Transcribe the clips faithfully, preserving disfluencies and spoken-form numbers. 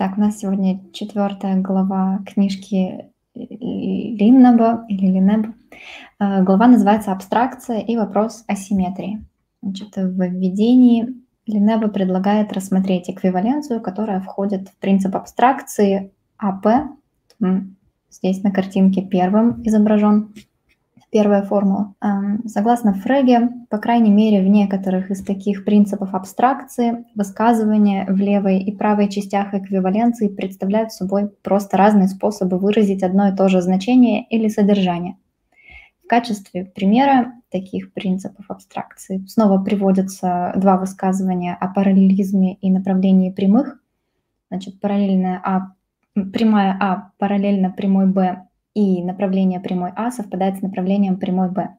Так, у нас сегодня четвертая глава книжки Линнеба или Линнеба. Э, Глава называется «Абстракция и вопрос асимметрии». Значит, в введении Линнеба предлагает рассмотреть эквиваленцию, которая входит в принцип абстракции АП. М, Здесь на картинке первым изображен первая формула. Ам, Согласно Фреге, по крайней мере, в некоторых из таких принципов абстракции высказывания в левой и правой частях эквиваленции представляют собой просто разные способы выразить одно и то же значение или содержание. В качестве примера таких принципов абстракции снова приводятся два высказывания о параллелизме и направлении прямых. Значит, параллельная А, прямая А параллельно прямой Б, и направление прямой А совпадает с направлением прямой Б.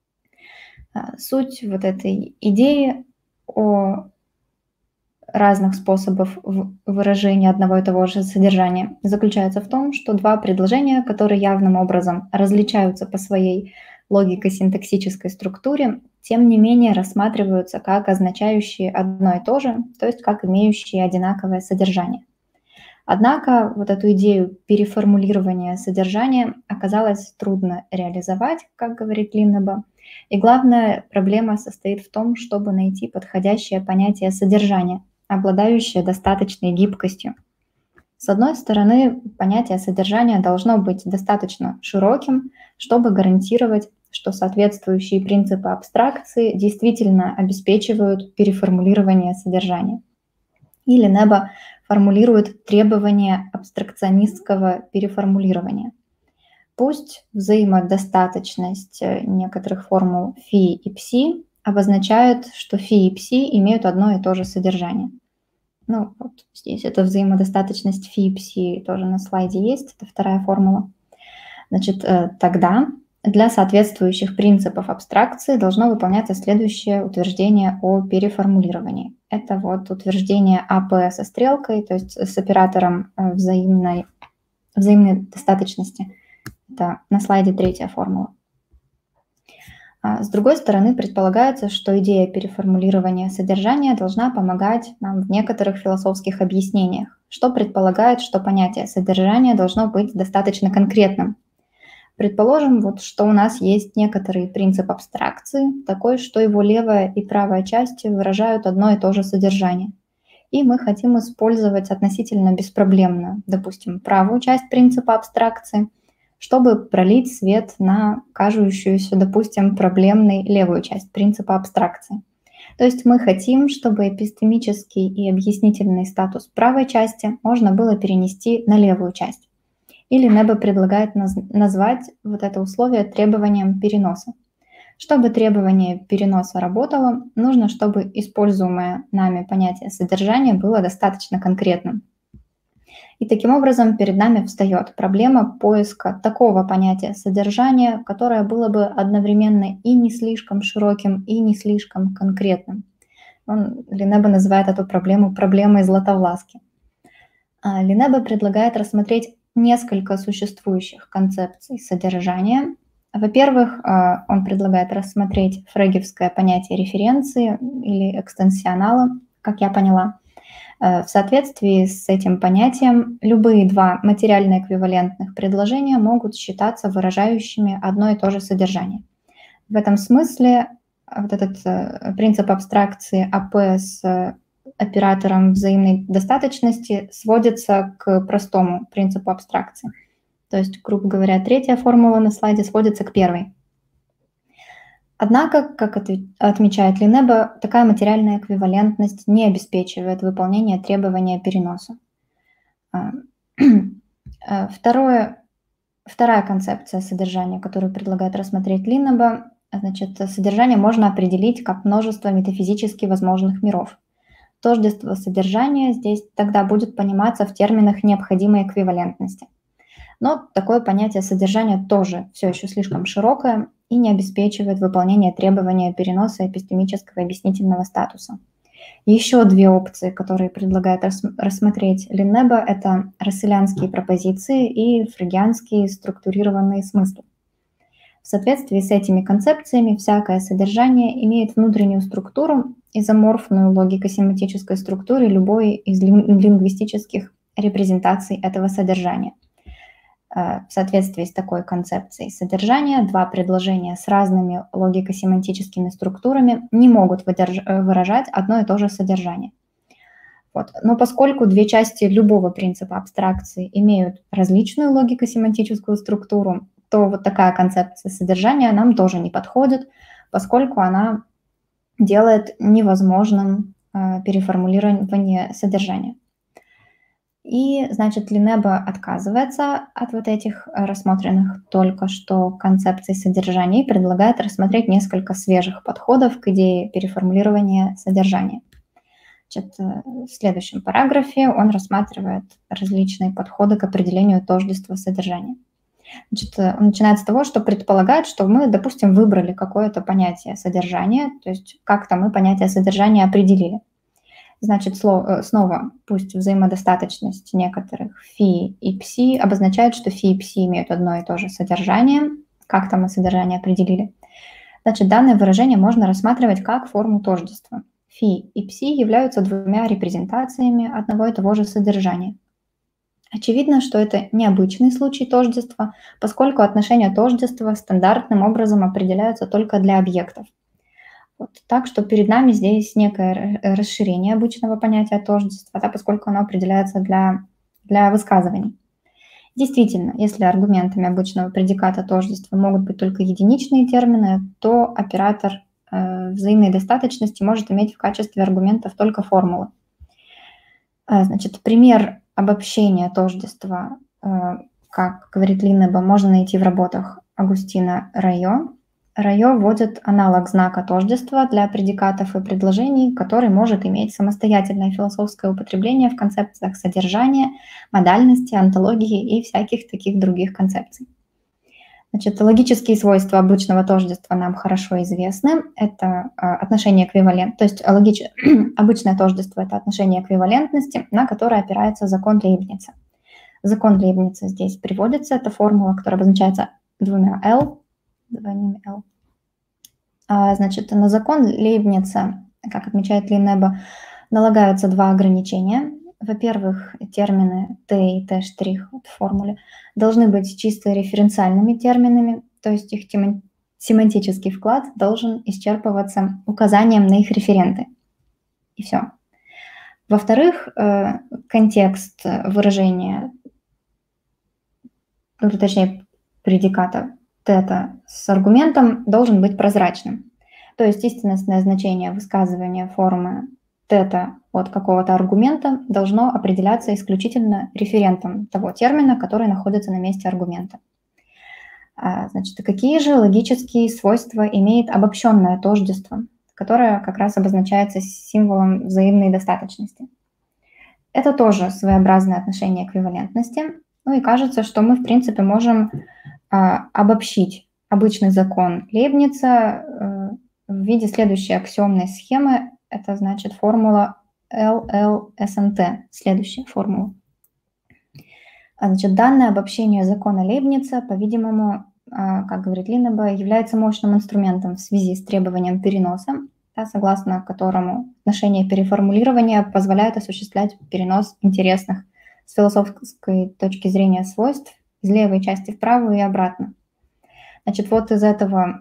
Суть вот этой идеи о разных способах выражения одного и того же содержания заключается в том, что два предложения, которые явным образом различаются по своей логико-синтаксической структуре, тем не менее рассматриваются как означающие одно и то же, то есть как имеющие одинаковое содержание. Однако вот эту идею переформулирования содержания оказалось трудно реализовать, как говорит Линнеба. И главная проблема состоит в том, чтобы найти подходящее понятие содержания, обладающее достаточной гибкостью. С одной стороны, понятие содержания должно быть достаточно широким, чтобы гарантировать, что соответствующие принципы абстракции действительно обеспечивают переформулирование содержания. И Линнеба формулирует требования абстракционистского переформулирования. Пусть взаимодостаточность некоторых формул φ и ψ обозначают, что φ и ψ имеют одно и то же содержание. Ну, вот здесь эта взаимодостаточность φ и ψ тоже на слайде есть, это вторая формула. Значит, тогда для соответствующих принципов абстракции должно выполняться следующее утверждение о переформулировании. Это вот утверждение АП со стрелкой, то есть с оператором взаимной, взаимной достаточности. Это на слайде третья формула. С другой стороны, предполагается, что идея переформулирования содержания должна помогать нам в некоторых философских объяснениях, что предполагает, что понятие содержания должно быть достаточно конкретным. Предположим, вот, что у нас есть некоторый принцип абстракции, такой, что его левая и правая части выражают одно и то же содержание. И мы хотим использовать относительно беспроблемно, допустим, правую часть принципа абстракции, чтобы пролить свет на кажущуюся, допустим, проблемной левую часть принципа абстракции. То есть мы хотим, чтобы эпистемический и объяснительный статус правой части можно было перенести на левую часть. Или Линнеба предлагает назвать вот это условие требованием переноса. Чтобы требование переноса работало, нужно, чтобы используемое нами понятие содержания было достаточно конкретным. И таким образом перед нами встает проблема поиска такого понятия содержания, которое было бы одновременно и не слишком широким, и не слишком конкретным. Он, Линнеба называет эту проблему проблемой Златовласки. А Линнеба предлагает рассмотреть несколько существующих концепций содержания. Во-первых, он предлагает рассмотреть фрегевское понятие референции или экстенсионала, как я поняла. В соответствии с этим понятием любые два материально эквивалентных предложения могут считаться выражающими одно и то же содержание. В этом смысле вот этот принцип абстракции АП с оператором взаимной достаточности сводится к простому принципу абстракции. То есть, грубо говоря, третья формула на слайде сводится к первой. Однако, как отмечает Линнеба, такая материальная эквивалентность не обеспечивает выполнение требования переноса. Второе, вторая концепция содержания, которую предлагает рассмотреть Линнеба, значит, содержание можно определить как множество метафизически возможных миров. Тождество содержания здесь тогда будет пониматься в терминах необходимой эквивалентности. Но такое понятие содержания тоже все еще слишком широкое и не обеспечивает выполнение требования переноса эпистемического объяснительного статуса. Еще две опции, которые предлагает рассмотреть Линнеба, это расселянские пропозиции и фрегианские структурированные смыслы. В соответствии с этими концепциями всякое содержание имеет внутреннюю структуру, изоморфную логико-семантической структуре любой из лингвистических репрезентаций этого содержания. В соответствии с такой концепцией содержания, два предложения с разными логико-семантическими структурами не могут выражать одно и то же содержание. Вот. Но поскольку две части любого принципа абстракции имеют различную логико-семантическую структуру, то вот такая концепция содержания нам тоже не подходит, поскольку она делает невозможным э, переформулирование содержания. И, значит, Линнебе отказывается от вот этих рассмотренных только что концепций содержания и предлагает рассмотреть несколько свежих подходов к идее переформулирования содержания. Значит, в следующем параграфе он рассматривает различные подходы к определению тождества содержания. Значит, он начинает с того, что предполагает, что мы, допустим, выбрали какое-то понятие содержания, то есть как-то мы понятие содержания определили. Значит, снова пусть взаимодостаточность некоторых фи и пси обозначает, что фи и пси имеют одно и то же содержание, как-то мы содержание определили. Значит, данное выражение можно рассматривать как форму тождества. Фи и пси являются двумя репрезентациями одного и того же содержания. Очевидно, что это необычный случай тождества, поскольку отношения тождества стандартным образом определяются только для объектов. Вот, так что перед нами здесь некое расширение обычного понятия тождества, да, поскольку оно определяется для, для высказываний. Действительно, если аргументами обычного предиката тождества могут быть только единичные термины, то оператор э, взаимной достаточности может иметь в качестве аргументов только формулы. Э, значит, пример обобщения тождества, э, как говорит Линнебе, можно найти в работах Агустина Райо. Райо вводит аналог знака тождества для предикатов и предложений, который может иметь самостоятельное философское употребление в концепциях содержания, модальности, онтологии и всяких таких других концепций. Значит, логические свойства обычного тождества нам хорошо известны. Это отношение эквивалент, то есть логич... обычное тождество – это отношение эквивалентности, на которое опирается закон Лейбница. Закон Лейбница здесь приводится, это формула, которая обозначается двумя L, двойными L. А, значит, на закон Лейбница, как отмечает Линнебе, налагаются два ограничения. Во-первых, термины Т и Т' в формуле должны быть чисто референциальными терминами, то есть их семантический вклад должен исчерпываться указанием на их референты. И все. Во-вторых, контекст выражения, ну, точнее, предиката тета с аргументом должен быть прозрачным. То есть истинностное значение высказывания формы тета от какого-то аргумента должно определяться исключительно референтом того термина, который находится на месте аргумента. Значит, какие же логические свойства имеет обобщенное тождество, которое как раз обозначается символом взаимной достаточности? Это тоже своеобразное отношение эквивалентности. Ну и кажется, что мы, в принципе, можем обобщить обычный закон Лейбница в виде следующей аксиомной схемы. Это значит формула эл эл эс эн тэ, следующая формула. Значит, данное обобщение закона Лейбница, по-видимому, как говорит Линнебе, является мощным инструментом в связи с требованием переноса, да, согласно которому отношение переформулирования позволяет осуществлять перенос интересных с философской точки зрения свойств из левой части в правую и обратно. Значит, вот из этого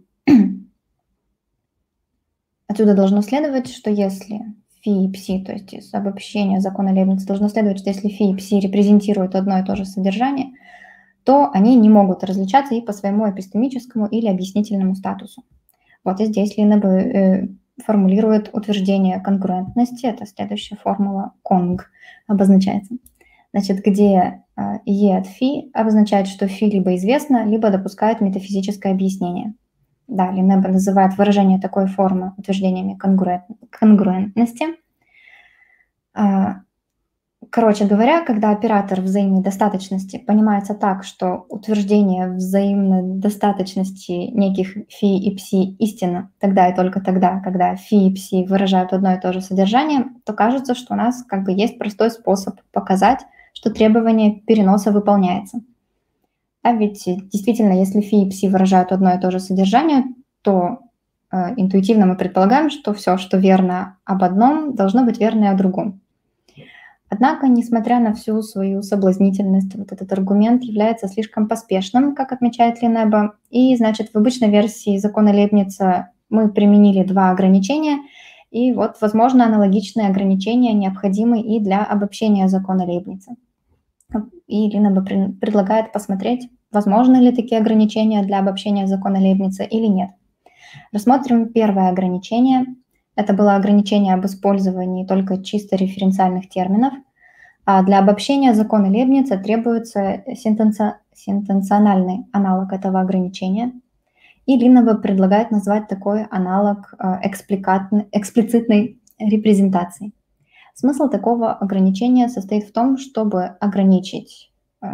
отсюда должно следовать, что если фи и пси, то есть из обобщения закона Лейбница, должно следовать, что если фи и пси репрезентируют одно и то же содержание, то они не могут различаться и по своему эпистемическому или объяснительному статусу. Вот и здесь Линнебе э, формулирует утверждение конгруентности, это следующая формула конг обозначается. Значит, где э, е от фи обозначает, что фи либо известно, либо допускает метафизическое объяснение. Да, Линнебе называет выражение такой формы утверждениями конгруент, конгруентности. Короче говоря, когда оператор взаимной достаточности понимается так, что утверждение взаимной достаточности неких фи и пси истинно тогда и только тогда, когда фи и пси выражают одно и то же содержание, то кажется, что у нас как бы есть простой способ показать, что требование переноса выполняется. А ведь действительно, если фи и пси выражают одно и то же содержание, то э, интуитивно мы предполагаем, что все, что верно об одном, должно быть верно и о другом. Однако, несмотря на всю свою соблазнительность, вот этот аргумент является слишком поспешным, как отмечает Линнеба. И, значит, в обычной версии закона Лейбница мы применили два ограничения, и вот, возможно, аналогичные ограничения необходимы и для обобщения закона Лейбница. И Линнеба предлагает посмотреть, возможны ли такие ограничения для обобщения закона Лейбница или нет. Рассмотрим первое ограничение. Это было ограничение об использовании только чисто референциальных терминов, а для обобщения закона Лейбница требуется сентенци... сентенциональный аналог этого ограничения. И Линнеба предлагает назвать такой аналог эксплицитной репрезентацией. Смысл такого ограничения состоит в том, чтобы ограничить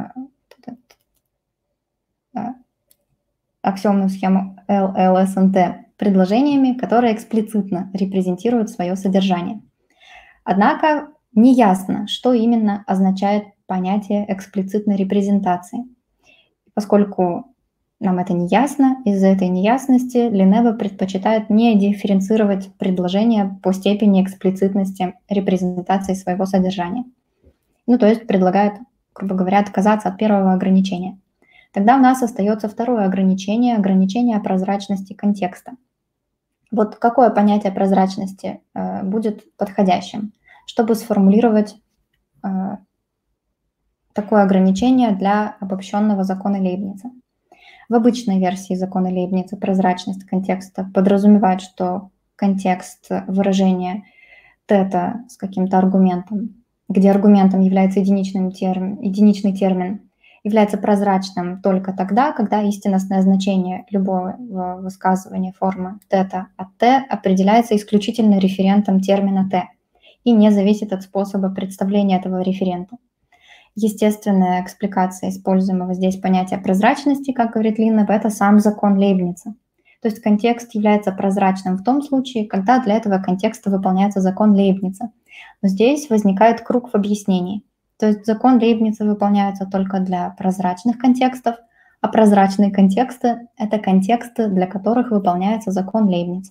аксиомную схему эл эл эс эн тэ предложениями, которые эксплицитно репрезентируют свое содержание. Однако неясно, что именно означает понятие эксплицитной репрезентации. Поскольку нам это не ясно, из-за этой неясности Линнеба предпочитает не дифференцировать предложения по степени эксплицитности репрезентации своего содержания. Ну, то есть предлагает, грубо говоря, отказаться от первого ограничения. Тогда у нас остается второе ограничение, ограничение прозрачности контекста. Вот какое понятие прозрачности э, будет подходящим, чтобы сформулировать э, такое ограничение для обобщенного закона Лейбница? В обычной версии закона Лейбница прозрачность контекста подразумевает, что контекст выражения тета с каким-то аргументом, где аргументом является единичный термин, единичный термин, является прозрачным только тогда, когда истинностное значение любого высказывания формы тета от т определяется исключительно референтом термина т и не зависит от способа представления этого референта. Естественная экспликация используемого здесь понятия прозрачности, как говорит Линнеб, это сам закон Лейбница. То есть контекст является прозрачным в том случае, когда для этого контекста выполняется закон Лейбница. Но здесь возникает круг в объяснении. То есть закон Лейбница выполняется только для прозрачных контекстов, а прозрачные контексты – это контексты, для которых выполняется закон Лейбница.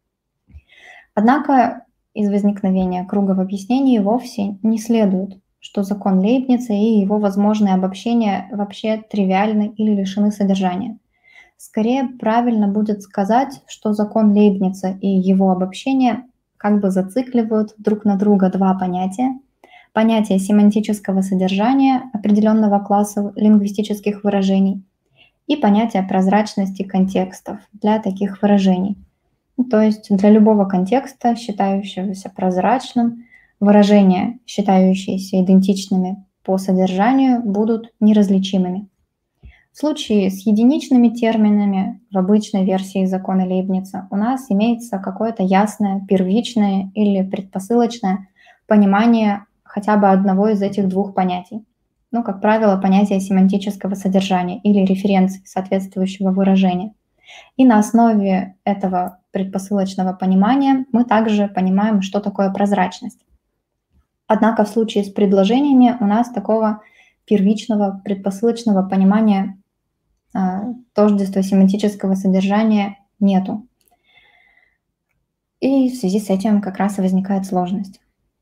Однако из возникновения круга в объяснении вовсе не следует, что закон Лейбница и его возможные обобщения вообще тривиальны или лишены содержания. Скорее, правильно будет сказать, что закон Лейбница и его обобщения как бы зацикливают друг на друга два понятия. Понятие семантического содержания определенного класса лингвистических выражений и понятие прозрачности контекстов для таких выражений. То есть для любого контекста, считающегося прозрачным, выражения, считающиеся идентичными по содержанию, будут неразличимыми. В случае с единичными терминами в обычной версии закона Лейбница у нас имеется какое-то ясное, первичное или предпосылочное понимание хотя бы одного из этих двух понятий. Ну, как правило, понятие семантического содержания или референции соответствующего выражения. И на основе этого предпосылочного понимания мы также понимаем, что такое прозрачность. Однако в случае с предложениями у нас такого первичного предпосылочного понимания э, тождества семантического содержания нету. И в связи с этим как раз и возникает сложность.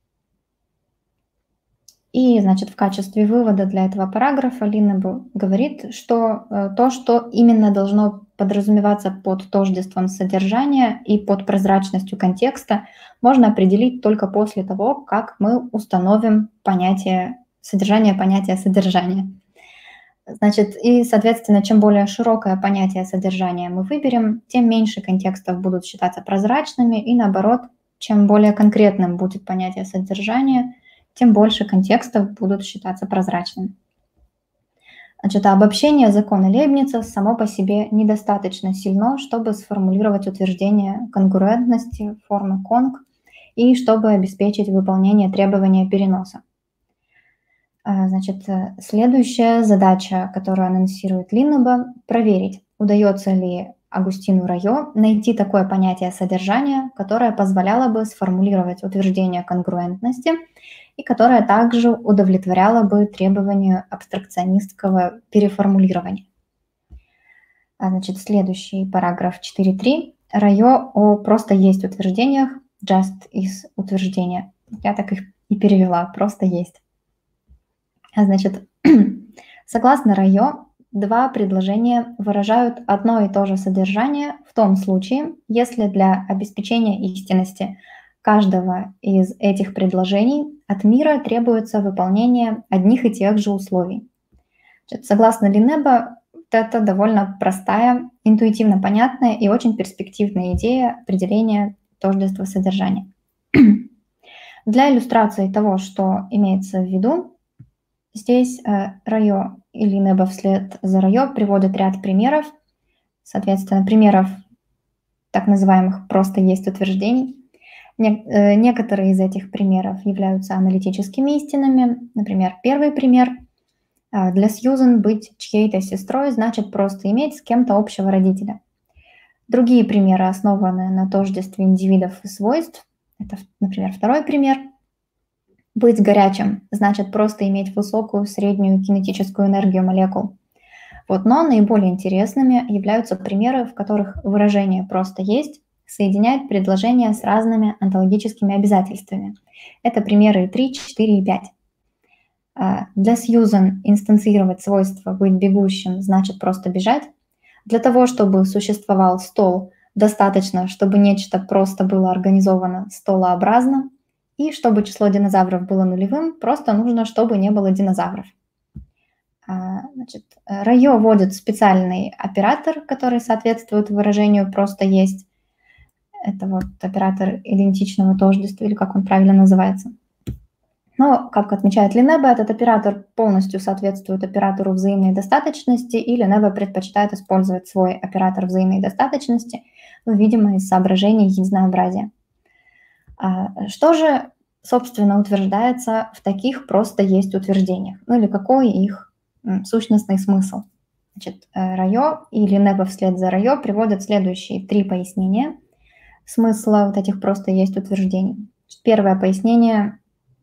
И, значит, в качестве вывода для этого параграфа Линнеб говорит, что э, то, что именно должно подразумеваться под тождеством содержания и под прозрачностью контекста, можно определить только после того, как мы установим понятие содержания, понятие содержания. Значит, и, соответственно, чем более широкое понятие содержания мы выберем, тем меньше контекстов будут считаться прозрачными, и наоборот, чем более конкретным будет понятие содержания, тем больше контекстов будут считаться прозрачными. Значит, обобщение закона Лейбница само по себе недостаточно сильно, чтобы сформулировать утверждение конгруентности формы конг и чтобы обеспечить выполнение требования переноса. Значит, следующая задача, которую анонсирует Линнеба, проверить, удается ли Агустину Райо найти такое понятие содержания, которое позволяло бы сформулировать утверждение конгруентности и которое также удовлетворяло бы требованию абстракционистского переформулирования. Значит, следующий параграф четыре точка три. Райо о просто есть утверждениях, just is утверждения. Я так их и перевела «просто есть». А значит, согласно Райо, два предложения выражают одно и то же содержание в том случае, если для обеспечения истинности каждого из этих предложений от мира требуется выполнение одних и тех же условий. Значит, согласно Линнеба, это довольно простая, интуитивно понятная и очень перспективная идея определения тождества содержания. Для иллюстрации того, что имеется в виду, здесь Райо и Линнеба вслед за Райо приводят ряд примеров, соответственно, примеров так называемых «просто есть утверждений». Некоторые из этих примеров являются аналитическими истинами. Например, первый пример. Для Сьюзен быть чьей-то сестрой значит просто иметь с кем-то общего родителя. Другие примеры основаны на тождестве индивидов и свойств. Это, например, второй пример. Быть горячим значит просто иметь высокую среднюю кинетическую энергию молекул. Вот, но наиболее интересными являются примеры, в которых выражение «просто есть» соединяет предложения с разными онтологическими обязательствами. Это примеры три, четыре и пять. Для Сьюзен инстанцировать свойство «быть бегущим» значит просто бежать. Для того, чтобы существовал стол, достаточно, чтобы нечто просто было организовано столообразно. И чтобы число динозавров было нулевым, просто нужно, чтобы не было динозавров. Значит, Райо вводит специальный оператор, который соответствует выражению «просто есть». Это вот оператор идентичного тождества, или как он правильно называется. Но, как отмечает Линнеба, этот оператор полностью соответствует оператору взаимной достаточности, и Линнеба предпочитает использовать свой оператор взаимной достаточности, ну, видимо, из соображений единообразия. Что же, собственно, утверждается в таких «просто есть» утверждениях? Ну или какой их сущностный смысл? Значит, Райо и Линнеба вслед за Райо приводят следующие три пояснения смысла вот этих «просто есть» утверждений. Первое пояснение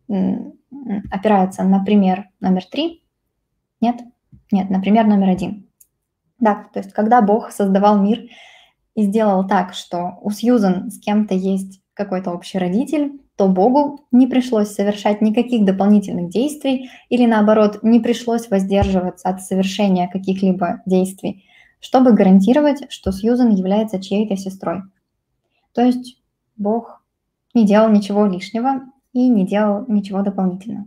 опирается на пример номер три. Нет? Нет, на пример номер один. Да, то есть когда Бог создавал мир и сделал так, что у Сьюзен с кем-то есть какой-то общий родитель, то Богу не пришлось совершать никаких дополнительных действий или, наоборот, не пришлось воздерживаться от совершения каких-либо действий, чтобы гарантировать, что Сьюзен является чьей-то сестрой. То есть Бог не делал ничего лишнего и не делал ничего дополнительного.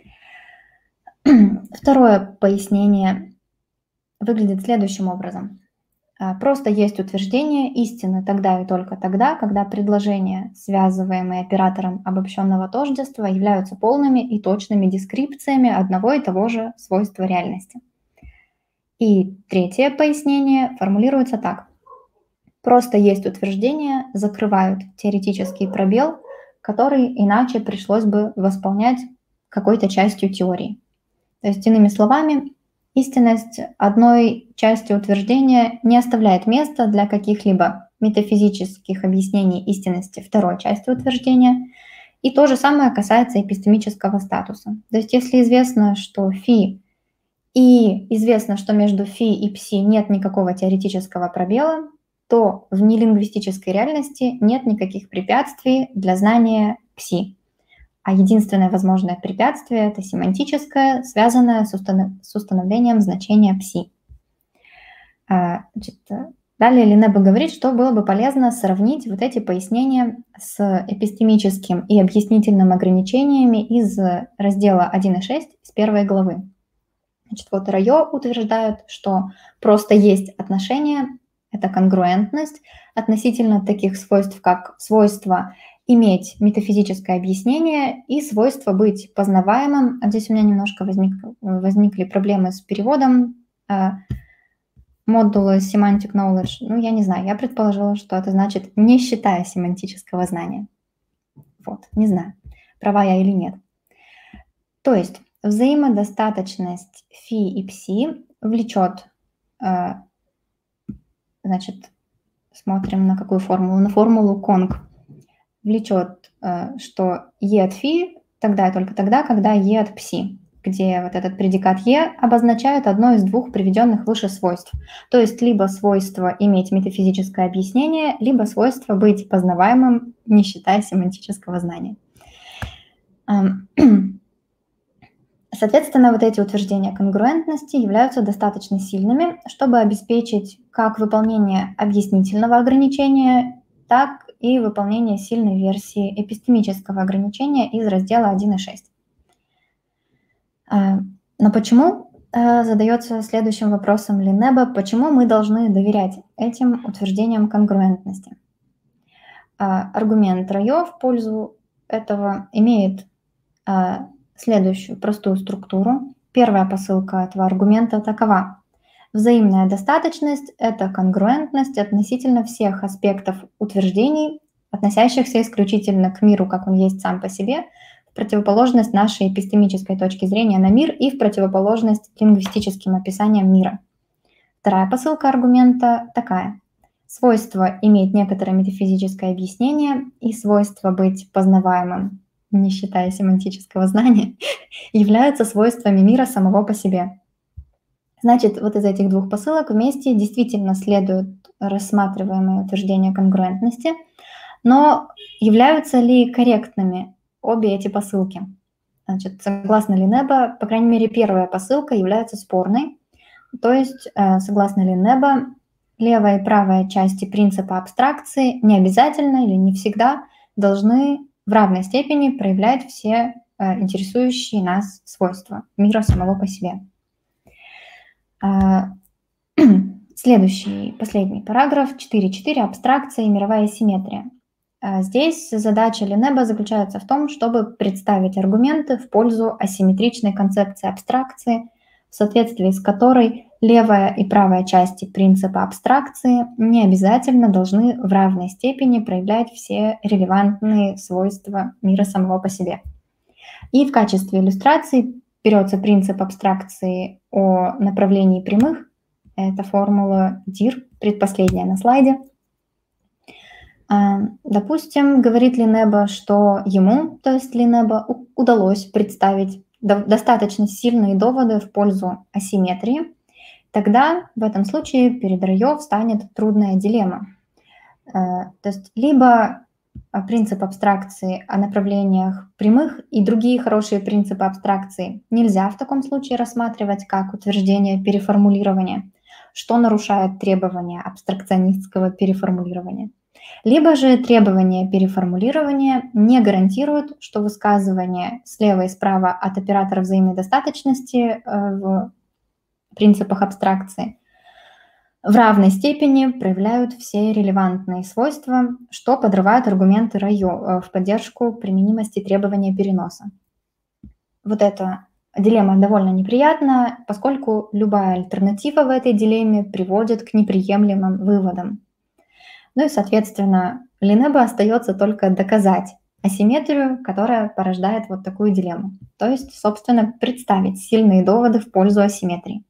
Второе пояснение выглядит следующим образом. Просто есть утверждение истины тогда и только тогда, когда предложения, связываемые оператором обобщенного тождества, являются полными и точными дескрипциями одного и того же свойства реальности. И третье пояснение формулируется так. Просто есть утверждения закрывают теоретический пробел, который иначе пришлось бы восполнять какой-то частью теории. То есть, иными словами, истинность одной части утверждения не оставляет места для каких-либо метафизических объяснений истинности второй части утверждения. И то же самое касается эпистемического статуса. То есть если известно, что фи, и известно, что между фи и пси нет никакого теоретического пробела, то в нелингвистической реальности нет никаких препятствий для знания пси. А единственное возможное препятствие – это семантическое, связанное с, установ... с установлением значения пси. Значит, далее Линнеба говорит, что было бы полезно сравнить вот эти пояснения с эпистемическим и объяснительным ограничениями из раздела один и шесть с первой главы. Значит, вот Райо утверждает, что просто есть отношение, это конгруентность относительно таких свойств, как свойство иметь метафизическое объяснение и свойство быть познаваемым. А здесь у меня немножко возник, возникли проблемы с переводом модула Semantic Knowledge. Ну, я не знаю, я предположила, что это значит «не считая семантического знания». Вот, не знаю, права я или нет. То есть взаимодостаточность фи и пси влечет, значит, смотрим на какую формулу, на формулу Конг, влечет, что е от фи тогда и только тогда, когда е от пси, где вот этот предикат е обозначает одно из двух приведенных выше свойств. То есть либо свойство иметь метафизическое объяснение, либо свойство быть познаваемым, не считая семантического знания. Соответственно, вот эти утверждения конгруентности являются достаточно сильными, чтобы обеспечить как выполнение объяснительного ограничения, так и выполнение сильной версии эпистемического ограничения из раздела один и шесть. Но почему, задается следующим вопросом Линнеба, почему мы должны доверять этим утверждениям конгруентности? Аргумент Райо в пользу этого имеет следующую простую структуру. Первая посылка этого аргумента такова. Взаимная достаточность – это конгруентность относительно всех аспектов утверждений, относящихся исключительно к миру, как он есть сам по себе, в противоположность нашей эпистемической точки зрения на мир и в противоположность лингвистическим описаниям мира. Вторая посылка аргумента такая. Свойство иметь некоторое метафизическое объяснение и свойство быть познаваемым, не считая семантического знания, являются свойствами мира самого по себе. Значит, вот из этих двух посылок вместе действительно следуют рассматриваемые утверждения конгруентности, но являются ли корректными обе эти посылки? Значит, согласно Линнеба, по крайней мере, первая посылка является спорной, то есть, согласно Линнеба, левая и правая части принципа абстракции не обязательно или не всегда должны в равной степени проявлять все э, интересующие нас свойства мира самого по себе. А, следующий, последний параграф, четыре точка четыре, абстракция и мировая симметрия. А здесь задача Линнеба заключается в том, чтобы представить аргументы в пользу асимметричной концепции абстракции, в соответствии с которой левая и правая части принципа абстракции не обязательно должны в равной степени проявлять все релевантные свойства мира самого по себе. И в качестве иллюстрации берется принцип абстракции о направлении прямых. Это формула Дир, предпоследняя на слайде. Допустим, говорит Линнеба, что ему, то есть Линнеба, удалось представить достаточно сильные доводы в пользу асимметрии, тогда в этом случае перед Райо встанет трудная дилемма. То есть либо принцип абстракции о направлениях прямых и другие хорошие принципы абстракции нельзя в таком случае рассматривать как утверждение переформулирования, что нарушает требования абстракционистского переформулирования. Либо же требования переформулирования не гарантируют, что высказывания слева и справа от оператора взаимной достаточности в принципах абстракции в равной степени проявляют все релевантные свойства, что подрывает аргументы Райо в поддержку применимости требования переноса. Вот эта дилемма довольно неприятна, поскольку любая альтернатива в этой дилемме приводит к неприемлемым выводам. Ну и, соответственно, Линнеба остается только доказать асимметрию, которая порождает вот такую дилемму. То есть, собственно, представить сильные доводы в пользу асимметрии.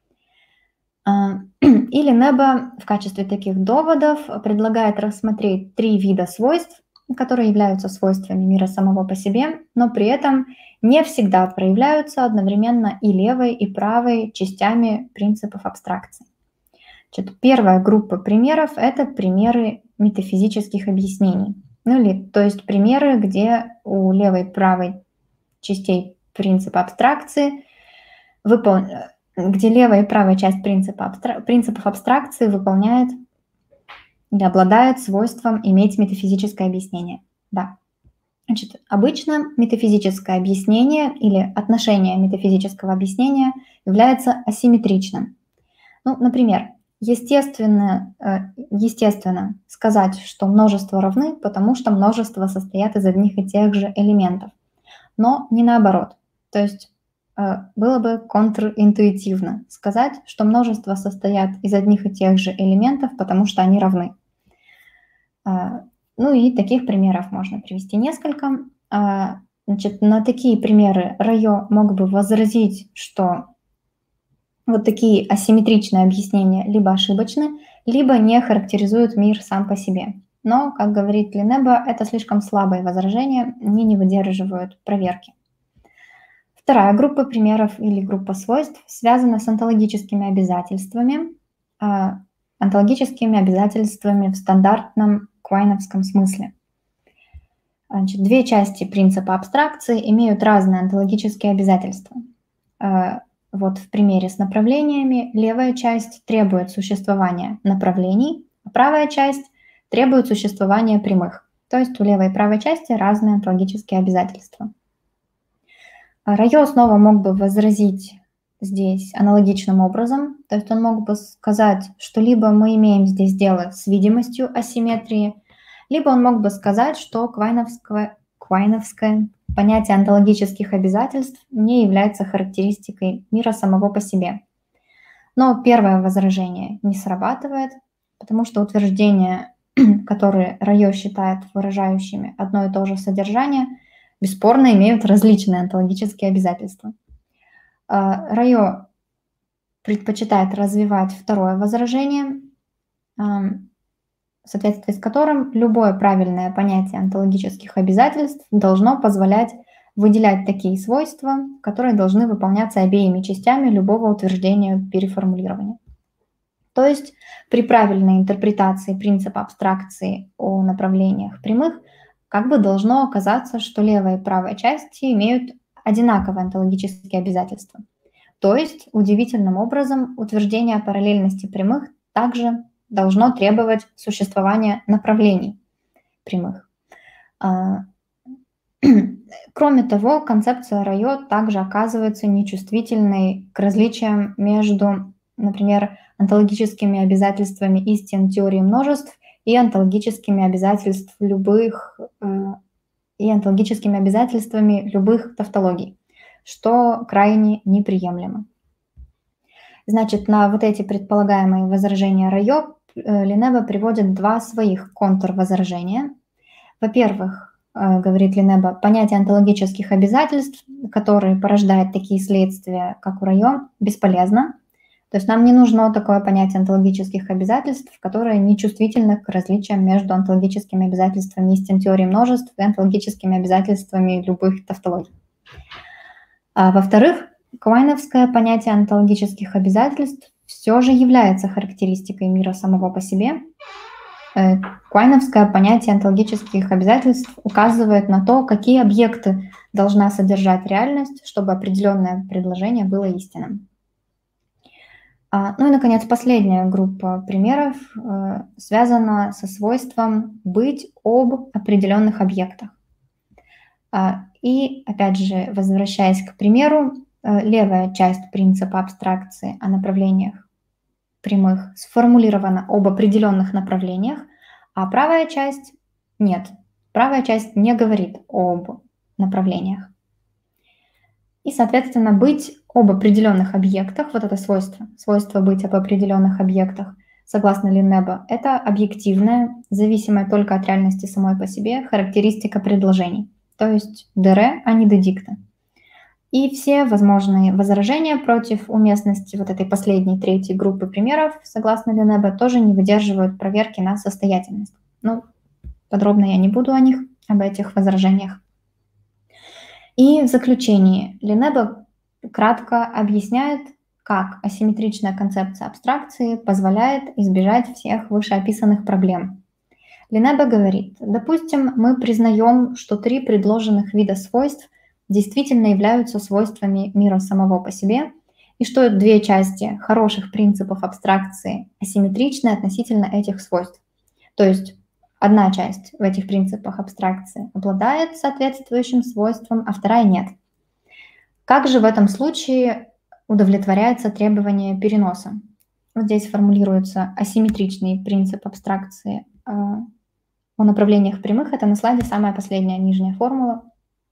И Линнеба в качестве таких доводов предлагает рассмотреть три вида свойств, которые являются свойствами мира самого по себе, но при этом не всегда проявляются одновременно и левой, и правой частями принципов абстракции. Значит, первая группа примеров – это примеры метафизических объяснений. Ну или, то есть примеры, где у левой и правой частей принципа абстракции, выпол... где левая и правая часть принципа абстра... принципов абстракции выполняет или обладает свойством иметь метафизическое объяснение. Да. Значит, обычно метафизическое объяснение или отношение метафизического объяснения является асимметричным. Ну, например, Естественно, естественно сказать, что множества равны, потому что множества состоят из одних и тех же элементов, но не наоборот. То есть было бы контринтуитивно сказать, что множества состоят из одних и тех же элементов, потому что они равны. Ну и таких примеров можно привести несколько. Значит, на такие примеры Райо мог бы возразить, что вот такие асимметричные объяснения либо ошибочны, либо не характеризуют мир сам по себе. Но, как говорит Линнеба, это слишком слабые возражения, они не выдерживают проверки. Вторая группа примеров или группа свойств связана с онтологическими обязательствами, э, онтологическими обязательствами в стандартном квайновском смысле. Значит, две части принципа абстракции имеют разные онтологические обязательства. Вот в примере с направлениями левая часть требует существования направлений, а правая часть требует существования прямых. То есть у левой и правой части разные онтологические обязательства. Райо снова мог бы возразить здесь аналогичным образом, то есть он мог бы сказать, что либо мы имеем здесь дело с видимостью асимметрии, либо он мог бы сказать, что квайновское, квайновское понятие онтологических обязательств не является характеристикой мира самого по себе. Но первое возражение не срабатывает, потому что утверждения, которые Райо считает выражающими одно и то же содержание, бесспорно имеют различные онтологические обязательства. Райо предпочитает развивать второе возражение, в соответствии с которым любое правильное понятие онтологических обязательств должно позволять выделять такие свойства, которые должны выполняться обеими частями любого утверждения переформулирования. То есть при правильной интерпретации принципа абстракции о направлениях прямых как бы должно оказаться, что левая и правая части имеют одинаковые онтологические обязательства. То есть удивительным образом утверждение о параллельности прямых также должно требовать существования направлений прямых. Кроме того, концепция Райо также оказывается нечувствительной к различиям между, например, онтологическими обязательствами истин теории множеств и онтологическими обязательствами любых и онтологическими обязательствами любых тавтологий, что крайне неприемлемо. Значит, на вот эти предполагаемые возражения Райо Линнеба приводит два своих контрвозражения. Во-первых, говорит Линнеба, понятие онтологических обязательств, которые порождают такие следствия, как у Райо, бесполезно. То есть нам не нужно такое понятие онтологических обязательств, которое не чувствительно к различиям между онтологическими обязательствами истин теории множеств и онтологическими обязательствами любых тавтологий. А во-вторых, квайновское понятие онтологических обязательств все же является характеристикой мира самого по себе. Квайновское понятие онтологических обязательств указывает на то, какие объекты должна содержать реальность, чтобы определенное предложение было истинным. Ну и, наконец, последняя группа примеров связана со свойством быть об определенных объектах. И, опять же, возвращаясь к примеру, левая часть принципа абстракции о направлениях прямых сформулирована об определенных направлениях, а правая часть нет. Правая часть не говорит об направлениях. И, соответственно, быть об определенных объектах, вот это свойство, свойство быть об определенных объектах, согласно Линнеба, это объективная, зависимая только от реальности самой по себе, характеристика предложений, то есть де ре, а не де дикта. И все возможные возражения против уместности вот этой последней, третьей группы примеров, согласно Линнеба, тоже не выдерживают проверки на состоятельность. Ну, подробно я не буду о них, об этих возражениях. И в заключении Линнеба кратко объясняет, как асимметричная концепция абстракции позволяет избежать всех вышеописанных проблем. Линнеба говорит, допустим, мы признаем, что три предложенных вида свойств действительно являются свойствами мира самого по себе, и что две части хороших принципов абстракции асимметричны относительно этих свойств. То есть одна часть в этих принципах абстракции обладает соответствующим свойством, а вторая нет. Как же в этом случае удовлетворяется требование переноса? Вот здесь формулируется асимметричный принцип абстракции о направлениях прямых. Это на слайде самая последняя нижняя формула.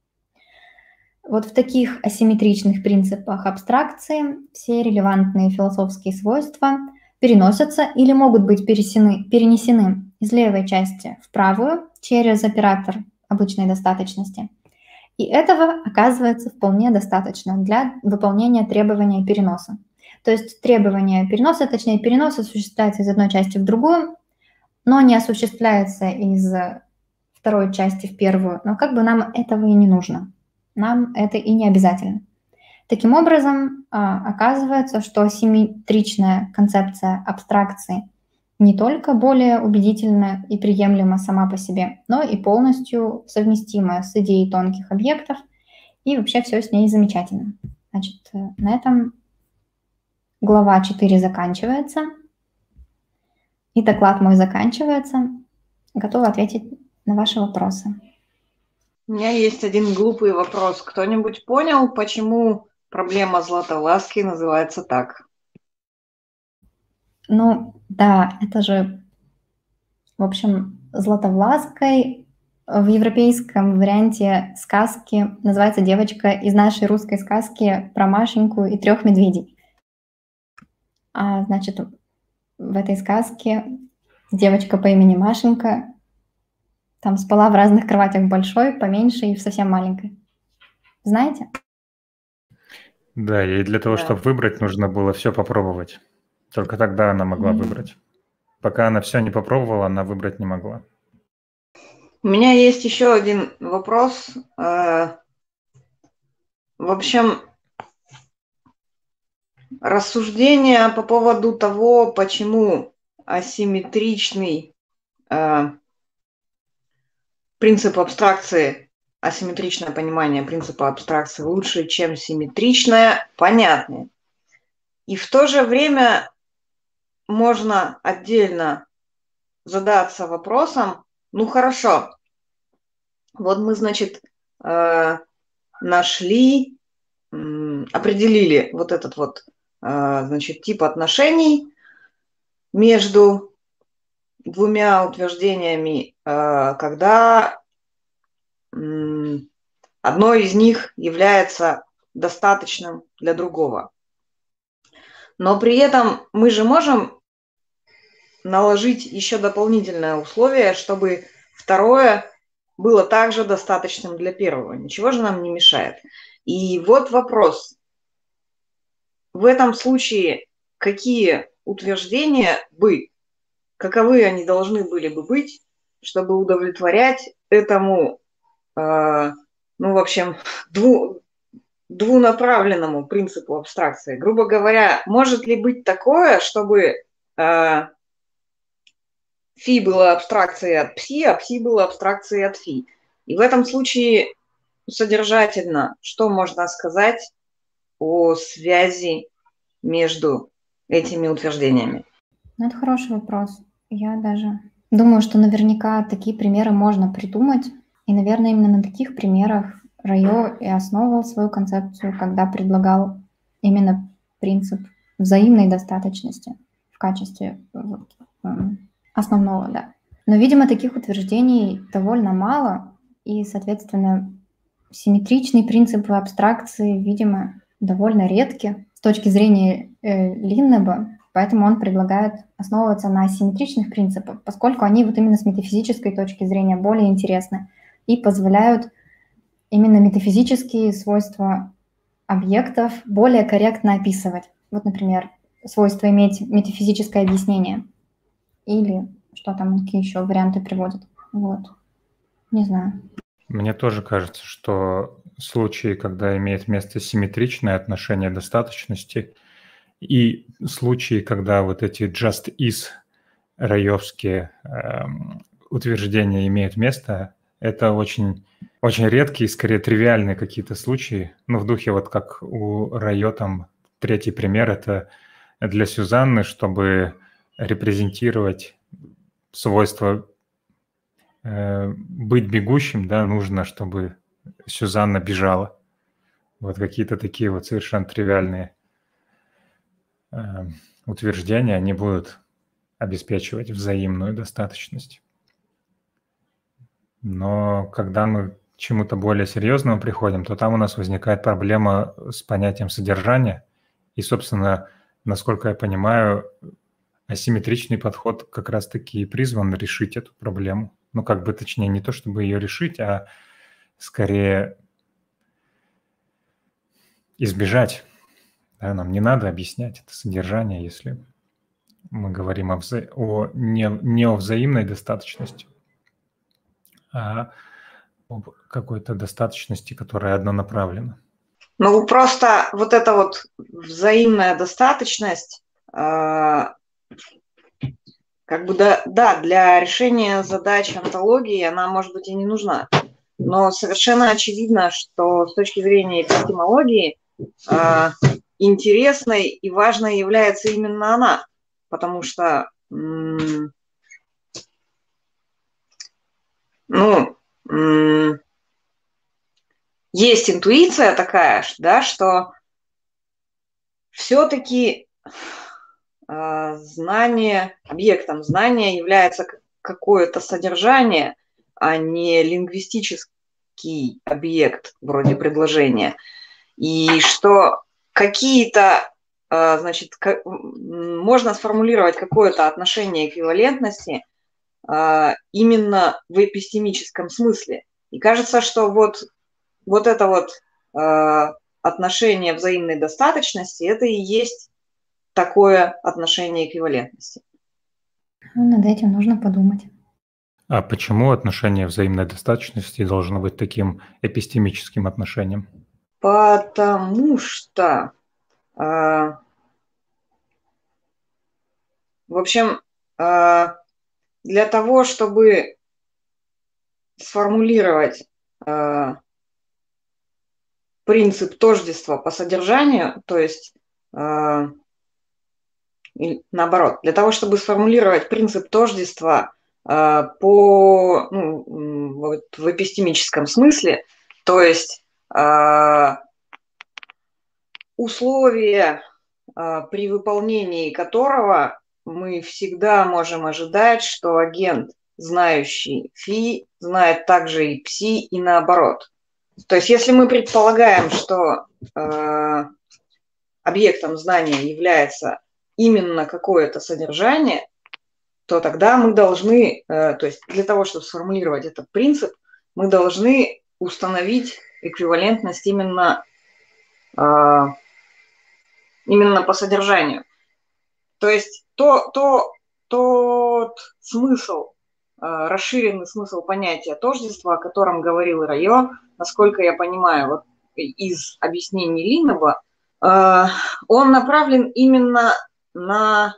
Вот в таких асимметричных принципах абстракции все релевантные философские свойства переносятся или могут быть перенесены, перенесены из левой части в правую через оператор обычной достаточности. И этого оказывается вполне достаточно для выполнения требования переноса. То есть требование переноса, точнее перенос осуществляется из одной части в другую, но не осуществляется из второй части в первую. Но как бы нам этого и не нужно. Нам это и не обязательно. Таким образом, оказывается, что асимметричная концепция абстракции не только более убедительна и приемлема сама по себе, но и полностью совместима с идеей тонких объектов, и вообще все с ней замечательно. Значит, на этом глава четыре заканчивается, и доклад мой заканчивается. Готова ответить на ваши вопросы. У меня есть один глупый вопрос. Кто-нибудь понял, почему проблема Златовласки называется так? Ну, да, это же, в общем, Златовлаской в европейском варианте сказки называется девочка из нашей русской сказки про Машеньку и трех медведей. А, значит, в этой сказке девочка по имени Машенька там спала в разных кроватях, большой, поменьше и в совсем маленькой. Знаете? Да, и для того, Да. чтобы выбрать, нужно было все попробовать. Только тогда она могла Мгм. выбрать. Пока она все не попробовала, она выбрать не могла. У меня есть еще один вопрос. Э, В общем, рассуждение по поводу того, почему асимметричный э, принцип абстракции, асимметричное понимание принципа абстракции лучше, чем симметричное, понятно. И в то же время можно отдельно задаться вопросом, ну хорошо, вот мы, значит, э, нашли, м, определили вот этот вот, э, значит, тип отношений между двумя утверждениями, э, когда м, одно из них является достаточным для другого. Но при этом мы же можем наложить еще дополнительное условие, чтобы второе было также достаточным для первого. Ничего же нам не мешает. И вот вопрос. В этом случае какие утверждения бы, каковы они должны были бы быть, чтобы удовлетворять этому, э, ну, в общем, дву, двунаправленному принципу абстракции? Грубо говоря, может ли быть такое, чтобы э, фи было абстракцией от пси, а пси было абстракцией от фи? И в этом случае содержательно, что можно сказать о связи между этими утверждениями? Ну, это хороший вопрос. Я даже думаю, что наверняка такие примеры можно придумать. И, наверное, именно на таких примерах Райо и основывал свою концепцию, когда предлагал именно принцип взаимной достаточности в качестве вот, эм, основного, да. Но, видимо, таких утверждений довольно мало, и, соответственно, симметричные принципы абстракции, видимо, довольно редки с точки зрения э, Линнеба, поэтому он предлагает основываться на асимметричных принципах, поскольку они вот именно с метафизической точки зрения более интересны и позволяют именно метафизические свойства объектов более корректно описывать. Вот, например, свойство иметь метафизическое объяснение. Или что там, какие еще варианты приводят. Вот. Не знаю. Мне тоже кажется, что случаи, когда имеет место симметричное отношение достаточности, и случаи, когда вот эти just is раевские эм, утверждения имеют место, это очень, очень редкие, скорее тривиальные какие-то случаи. Ну, в духе вот как у Райо там третий пример, это для Сюзанны, чтобы репрезентировать свойства э, быть бегущим, да, нужно, чтобы Сюзанна бежала. Вот какие-то такие вот совершенно тривиальные э, утверждения, они будут обеспечивать взаимную достаточность. Но когда мы к чему-то более серьезному приходим, то там у нас возникает проблема с понятием содержания. И, собственно, насколько я понимаю, асимметричный подход как раз-таки и призван решить эту проблему. Ну, как бы, точнее, не то, чтобы ее решить, а скорее избежать. Да, нам не надо объяснять это содержание, если мы говорим о, вза... о не... не о взаимной достаточности, а об какой-то достаточности, которая однонаправлена. Ну, просто вот эта вот взаимная достаточность, э, как бы да, да, для решения задач онтологии она, может быть, и не нужна. Но совершенно очевидно, что с точки зрения эпистемологии э, интересной и важной является именно она, потому что, м, ну, м, есть интуиция такая, да, что все-таки э, знание, объектом знания является какое-то содержание, а не лингвистический объект вроде предложения. И что какие-то, значит, можно сформулировать какое-то отношение эквивалентности именно в эпистемическом смысле. И кажется, что вот, вот это вот отношение взаимной достаточности, это и есть такое отношение эквивалентности. Ну, над этим нужно подумать. А почему отношение взаимной достаточности должно быть таким эпистемическим отношением? Потому что, э, в общем, э, для того, чтобы сформулировать э, принцип тождества по содержанию, то есть, э, наоборот, для того, чтобы сформулировать принцип тождества э, по, ну, вот, в эпистемическом смысле, то есть э, условия, э, при выполнении которого мы всегда можем ожидать, что агент, знающий фи, знает также и пси, и наоборот. То есть если мы предполагаем, что э, объектом знания является именно какое-то содержание, то тогда мы должны, э, то есть для того, чтобы сформулировать этот принцип, мы должны установить эквивалентность именно, э, именно по содержанию. То есть то, то, тот смысл, э, расширенный смысл понятия тождества, о котором говорил Райо, насколько я понимаю, вот из объяснений Линнева, э, он направлен именно на,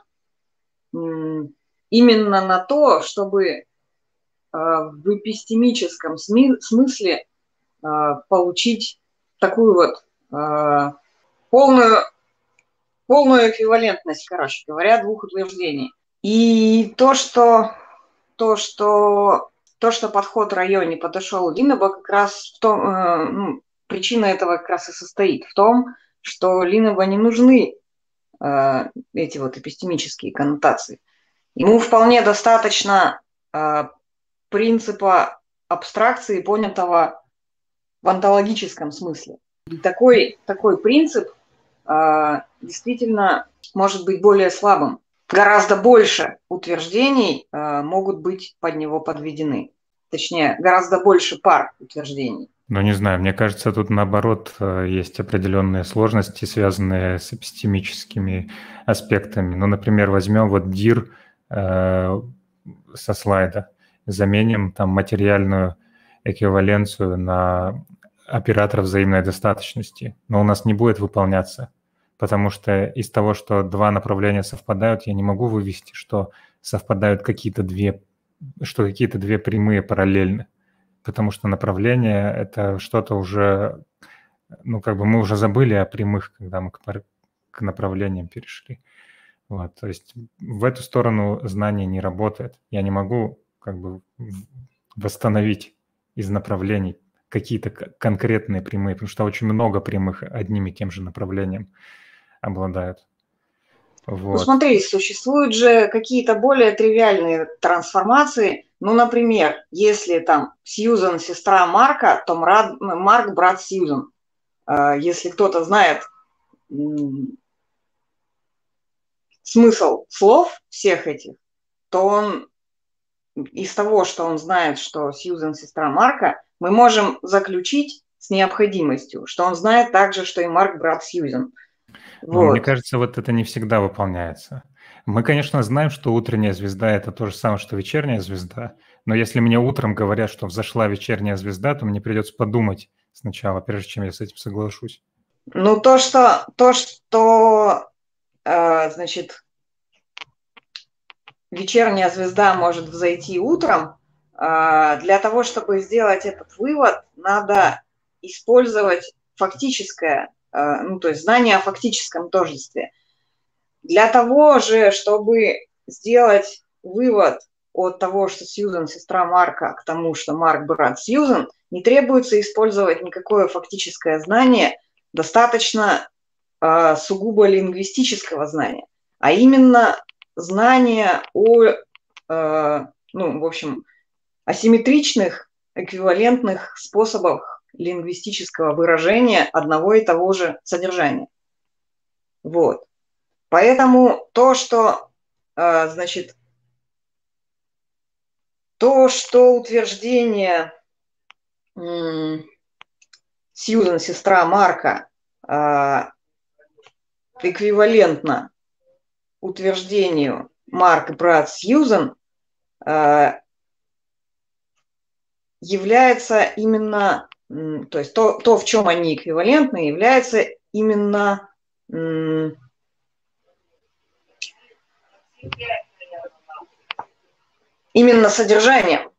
именно на то, чтобы э, в эпистемическом смысле э, получить такую вот э, полную, полную эквивалентность, короче говоря, двух утверждений. И то, что, то, что, то, что подход Райо не подошел Линнеба, как раз в том, э, ну, причина этого как раз и состоит в том, что Линнеба не нужны э, эти вот эпистемические коннотации. Ему вполне достаточно э, принципа абстракции, понятого в онтологическом смысле. И такой, такой принцип э, действительно может быть более слабым. Гораздо больше утверждений э, могут быть под него подведены. Точнее, гораздо больше пар утверждений. Ну, не знаю, мне кажется, тут наоборот есть определенные сложности, связанные с эпистемическими аспектами. Ну, например, возьмем вот дир э, со слайда, заменим там материальную эквиваленцию на оператор взаимной достаточности, но у нас не будет выполняться, потому что из того, что два направления совпадают, я не могу вывести, что совпадают какие-то две, что какие-то две прямые параллельны. Потому что направление – это что-то уже, ну, как бы мы уже забыли о прямых, когда мы к, к направлениям перешли. Вот, то есть в эту сторону знание не работает. Я не могу как бы восстановить из направлений какие-то конкретные прямые, потому что очень много прямых одним и тем же направлением обладают. Вот. Ну, смотри, существуют же какие-то более тривиальные трансформации. Ну, например, если там Сьюзан сестра Марка, то Марк брат Сьюзан. Если кто-то знает смысл слов всех этих, то он из того, что он знает, что Сьюзан сестра Марка, мы можем заключить с необходимостью, что он знает также, что и Марк брат Сьюзан. Но Вот. мне кажется, вот это не всегда выполняется. Мы, конечно, знаем, что утренняя звезда – это то же самое, что вечерняя звезда, но если мне утром говорят, что взошла вечерняя звезда, то мне придется подумать сначала, прежде чем я с этим соглашусь. Ну, то, что, то, что э, значит, вечерняя звезда может взойти утром, для того, чтобы сделать этот вывод, надо использовать фактическое, ну, то есть знание о фактическом тождестве. Для того же, чтобы сделать вывод от того, что Сьюзан сестра Марка, к тому, что Марк брат Сьюзан, не требуется использовать никакое фактическое знание, достаточно э, сугубо лингвистического знания, а именно знание о, э, ну, в общем, асимметричных, эквивалентных способах лингвистического выражения одного и того же содержания. Вот. Поэтому то, что, э, значит, то, что утверждение Сьюзан, сестра Марка, эквивалентно утверждению Марк, брат Сьюзан, является именно, то есть то, то, в чем они эквивалентны, является именно именно содержанием.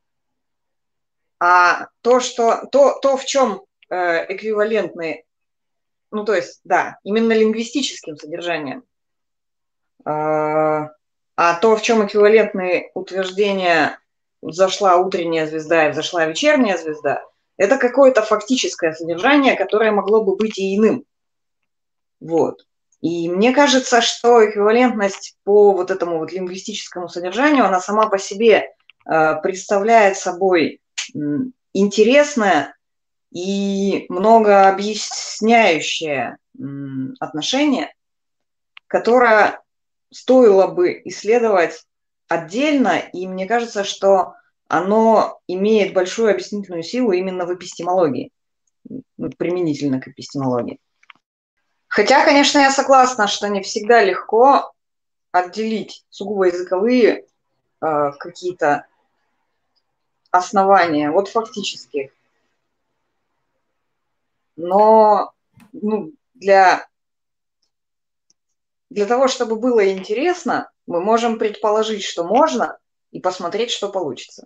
А то, что, то, то в чем э, эквивалентны, ну, то есть, да, именно лингвистическим содержанием, э, а то, в чем эквивалентны утверждения «взошла утренняя звезда» и «взошла вечерняя звезда», это какое-то фактическое содержание, которое могло бы быть и иным. Вот. И мне кажется, что эквивалентность по вот этому вот лингвистическому содержанию, она сама по себе э, представляет собой интересное и много объясняющее отношение, которое стоило бы исследовать отдельно, и мне кажется, что оно имеет большую объяснительную силу именно в эпистемологии, применительно к эпистемологии. Хотя, конечно, я согласна, что не всегда легко отделить сугубо языковые э, какие-то основания от фактических. Но ну, для, для того, чтобы было интересно, мы можем предположить, что можно, и посмотреть, что получится.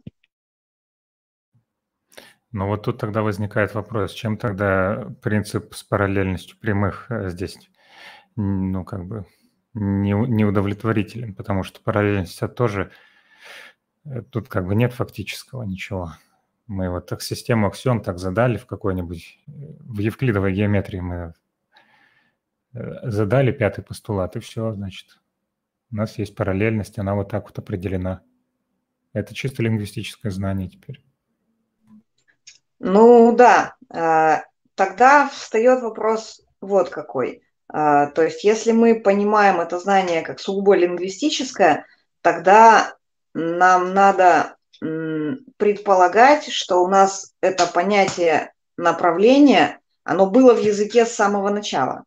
Ну вот тут тогда возникает вопрос, чем тогда принцип с параллельностью прямых здесь, ну, как бы не, неудовлетворителен, потому что параллельность это тоже, тут как бы нет фактического ничего. Мы вот так систему аксиом так задали в какой-нибудь, в евклидовой геометрии мы задали пятый постулат, и все, значит, у нас есть параллельность, она вот так вот определена. Это чисто лингвистическое знание теперь. Ну да, тогда встает вопрос вот какой. То есть если мы понимаем это знание как сугубо лингвистическое, тогда нам надо предполагать, что у нас это понятие направления, оно было в языке с самого начала.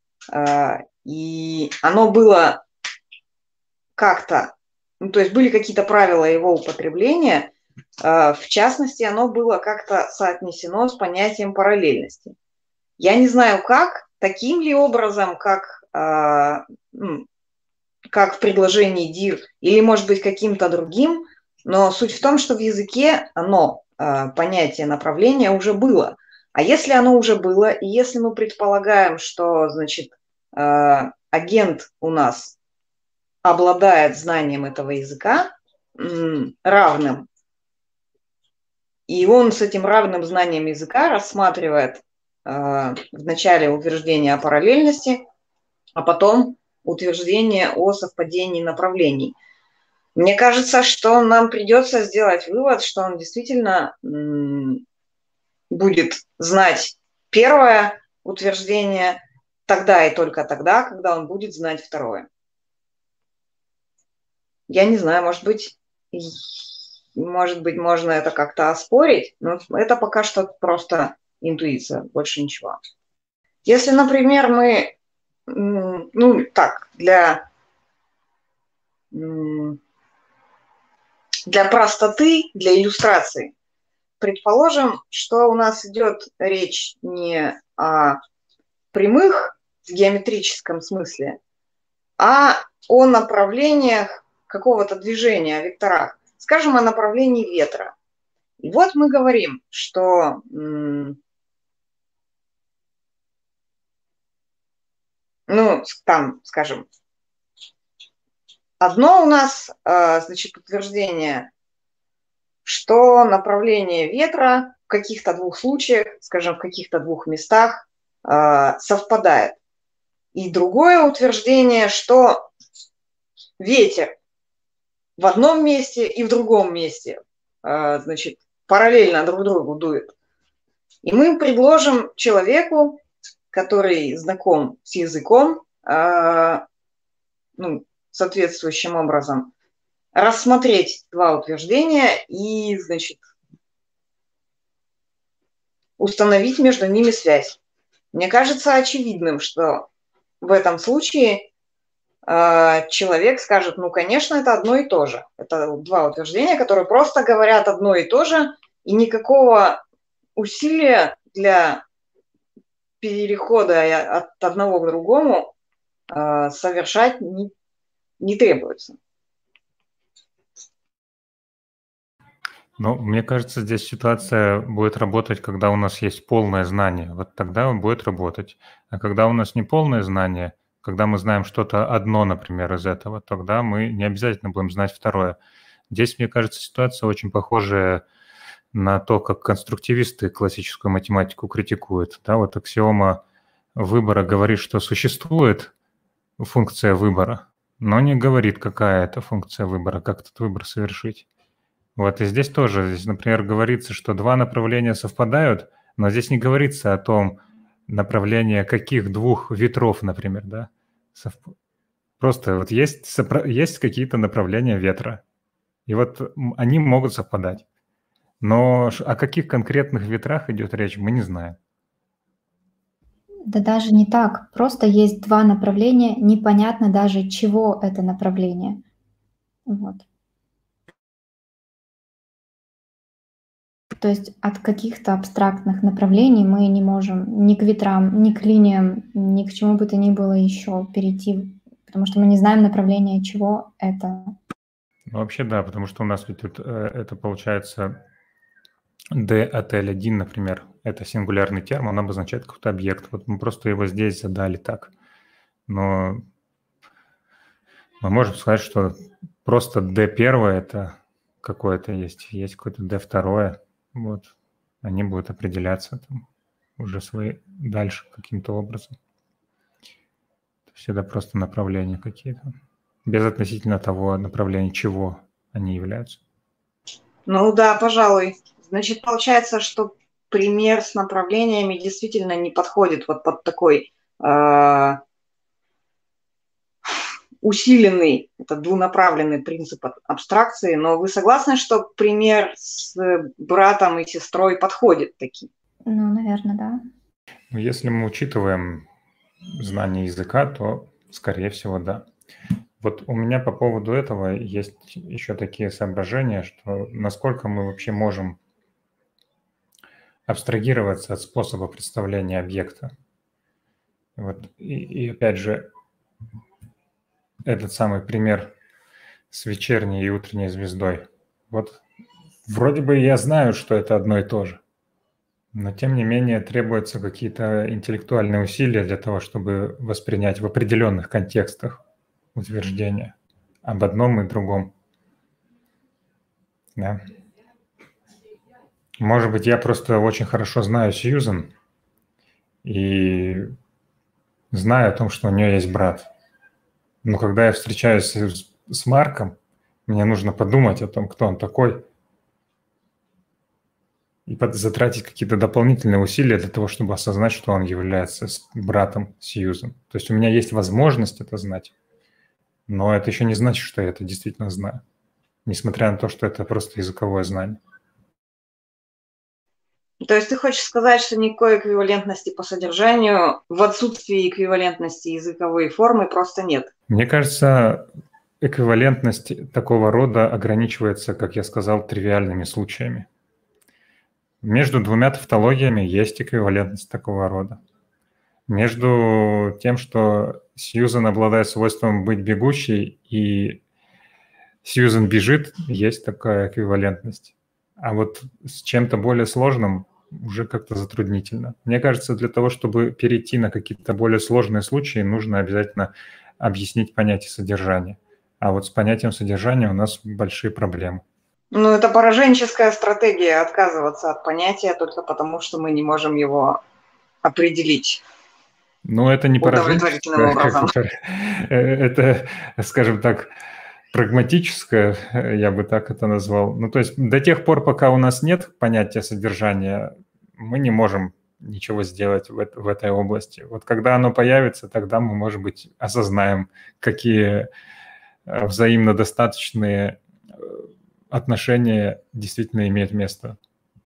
И оно было как-то, ну, то есть были какие-то правила его употребления, в частности, оно было как-то соотнесено с понятием параллельности. Я не знаю как, таким ли образом, как, как в предложении dir, или, может быть, каким-то другим, но суть в том, что в языке оно, понятие направления, уже было. А если оно уже было, и если мы предполагаем, что, значит, агент у нас обладает знанием этого языка равным, и он с этим равным знанием языка рассматривает э, вначале утверждение о параллельности, а потом утверждение о совпадении направлений. Мне кажется, что нам придется сделать вывод, что он действительно м, будет знать первое утверждение тогда и только тогда, когда он будет знать второе. Я не знаю, может быть... Может быть, можно это как-то оспорить, но это пока что просто интуиция, больше ничего. Если, например, мы, ну, так, для, для простоты, для иллюстрации, предположим, что у нас идет речь не о прямых в геометрическом смысле, а о направлениях, какого-то движения, о векторах. Скажем, о направлении ветра. И вот мы говорим, что ну, там, скажем, одно у нас, значит, утверждение, что направление ветра в каких-то двух случаях, скажем, в каких-то двух местах совпадает. И другое утверждение, что ветер в одном месте и в другом месте, значит, параллельно друг другу дует. И мы предложим человеку, который знаком с языком, ну, соответствующим образом, рассмотреть два утверждения и, значит, установить между ними связь. Мне кажется очевидным, что в этом случае человек скажет, ну, конечно, это одно и то же. Это два утверждения, которые просто говорят одно и то же, и никакого усилия для перехода от одного к другому совершать не, не требуется. Ну, мне кажется, здесь ситуация будет работать, когда у нас есть полное знание. Вот тогда он будет работать. А когда у нас не полное знание, когда мы знаем что-то одно, например, из этого, тогда мы не обязательно будем знать второе. Здесь, мне кажется, ситуация очень похожая на то, как конструктивисты классическую математику критикуют. Да, вот аксиома выбора говорит, что существует функция выбора, но не говорит, какая это функция выбора, как этот выбор совершить. Вот и здесь тоже, здесь, например, говорится, что два направления совпадают, но здесь не говорится о том, направление каких двух ветров, например, да. Совп... Просто вот есть, сопро... есть какие-то направления ветра, и вот они могут совпадать. Но о каких конкретных ветрах идет речь, мы не знаем. Да даже не так. Просто есть два направления, непонятно даже, чего это направление. Вот. То есть от каких-то абстрактных направлений мы не можем ни к ветрам, ни к линиям, ни к чему бы то ни было еще перейти, потому что мы не знаем направления, чего это. Ну, вообще да, потому что у нас ведь тут это получается D от L один, например, это сингулярный терм, он обозначает какой-то объект. Вот мы просто его здесь задали так. Но мы можем сказать, что просто D первое это какое-то есть, есть какое-то D второе. Вот, они будут определяться там уже свои дальше каким-то образом. То есть это просто направления какие-то, без относительно того направления, чего они являются. Ну да, пожалуй. Значит, получается, что пример с направлениями действительно не подходит вот под такой э, усиленный, это двунаправленный принцип абстракции, но вы согласны, что пример с братом и сестрой подходит таки? Ну, наверное, да. Если мы учитываем знание языка, то, скорее всего, да. Вот у меня по поводу этого есть еще такие соображения, что насколько мы вообще можем абстрагироваться от способа представления объекта. Вот. И, и опять же, этот самый пример с вечерней и утренней звездой. Вот вроде бы я знаю, что это одно и то же, но тем не менее требуются какие-то интеллектуальные усилия для того, чтобы воспринять в определенных контекстах утверждения об одном и другом. Да. Может быть, я просто очень хорошо знаю Сьюзан и знаю о том, что у нее есть брат. Но когда я встречаюсь с Марком, мне нужно подумать о том, кто он такой, и затратить какие-то дополнительные усилия для того, чтобы осознать, что он является братом Сьюзан. То есть у меня есть возможность это знать, но это еще не значит, что я это действительно знаю, несмотря на то, что это просто языковое знание. То есть ты хочешь сказать, что никакой эквивалентности по содержанию, в отсутствии эквивалентности языковой формы просто нет? Мне кажется, эквивалентность такого рода ограничивается, как я сказал, тривиальными случаями. Между двумя тавтологиями есть эквивалентность такого рода. Между тем, что Сьюзан обладает свойством быть бегущей, и Сьюзен бежит, есть такая эквивалентность. А вот с чем-то более сложным уже как-то затруднительно. Мне кажется, для того, чтобы перейти на какие-то более сложные случаи, нужно обязательно объяснить понятие содержания. А вот с понятием содержания у нас большие проблемы. Ну, это пораженческая стратегия отказываться от понятия только потому, что мы не можем его определить. Ну, это не удовлетворительным образом. Это, скажем так, прагматическое, я бы так это назвал. Ну, то есть до тех пор, пока у нас нет понятия содержания, мы не можем ничего сделать в, в этой области. Вот когда оно появится, тогда мы, может быть, осознаем, какие взаимно достаточные отношения действительно имеют место